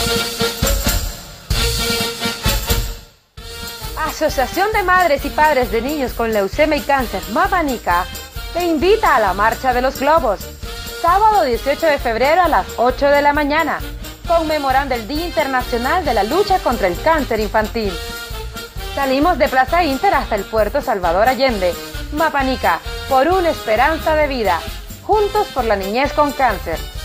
Asociación de Madres y Padres de Niños con Leucemia y Cáncer Mapanica te invita a la Marcha de los Globos, sábado 18 de febrero a las 8 de la mañana, conmemorando el Día Internacional de la Lucha contra el Cáncer Infantil. Salimos de Plaza Inter hasta el Puerto Salvador Allende, Mapanica, por una esperanza de vida, juntos por la niñez con cáncer.